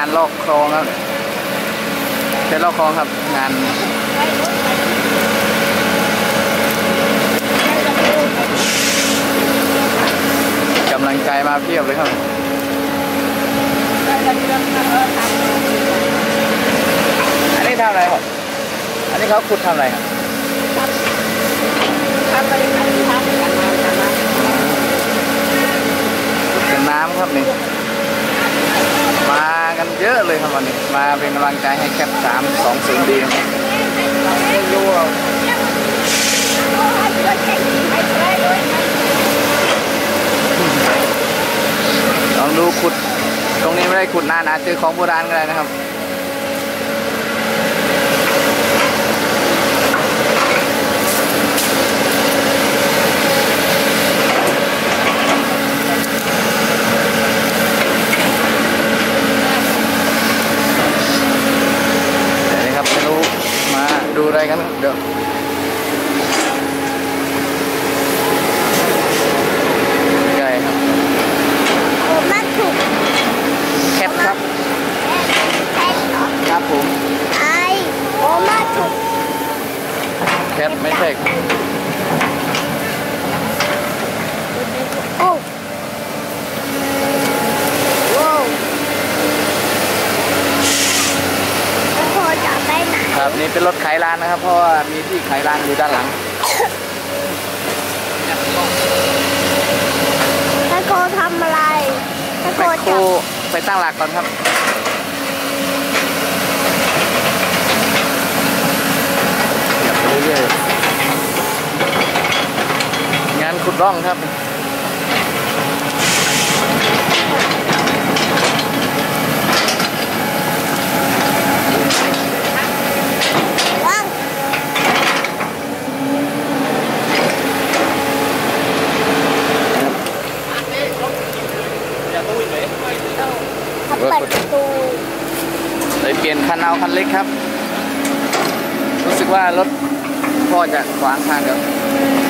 านลอกคลองครับเป็นลอกคลองครับงานกำลังใจมาเพียบเลยครับอันนี้ทำอะไรครับอันนี้เขาขุดทำอะไรครับทำอะไรกันทำกันมาขุดเป็นน้ำครับนี่มากันเยอะเลยครับวันนี้มาเป็นกำลังใจให้แคป320 ดีไม่รู้เราลองดูขุดตรงนี้ไม่ได้ขุดนานอาจเจอของโบราณก็ได้นะครับดูอะไรกันเดี๋ยวใหญ่ครับโอ้มาถูกแคปครับแคปเหรอครับผมไอโอ้มาถูกแคปไม่ใช่โอ้ครับนี่เป็นรถไขลานนะครับเพราะว่ามีที่ไขลานอยู่ด้านหลังแม่โคทำอะไรแม่โคไปตั้งหลักก่อนครับจับไปเรื่อยๆงานขุดร่องครับประตูเลยเปลี่ยนคันเอาคันเล็กครับรู้สึกว่ารถพ่อจะขวางทางเดี๋ยว